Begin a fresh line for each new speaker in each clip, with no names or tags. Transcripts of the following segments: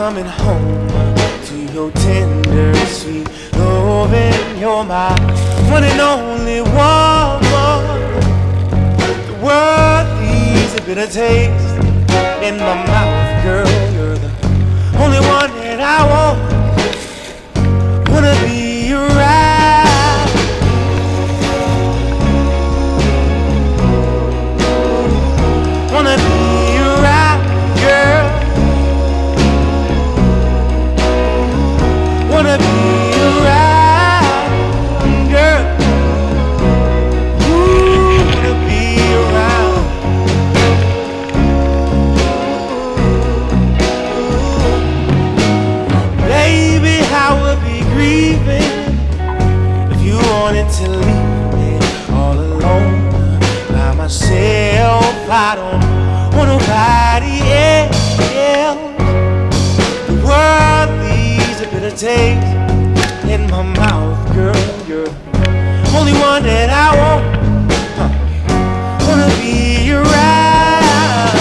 coming home to your tender, sweet loving. You're my one and only woman. The world leaves a bitter taste in my mouth, girl. You're the only one that I want. Wanna be around. Wanna be around, girl. Wanna be around, girl. Ooh, wanna be around. Baby, I would be grieving if you wanted to leave me all alone by myself. I don't want nobody else. The world leaves a bitter taste in my mouth, girl. You're the only one that I want. Wanna be around.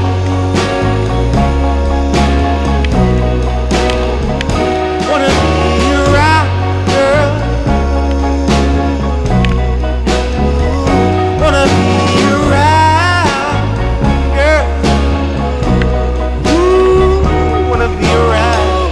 Wanna be around, girl. Wanna be around, girl. Ooh, wanna be around.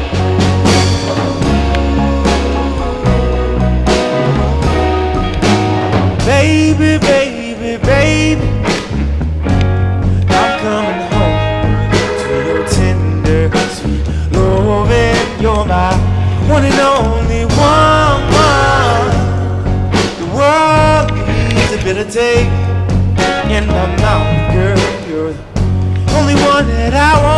Baby, baby, baby, I'm coming home to your tender, sweet loving. You're my one and only woman. The world needs a bitter taste in my mouth, girl. You're the only one that I want.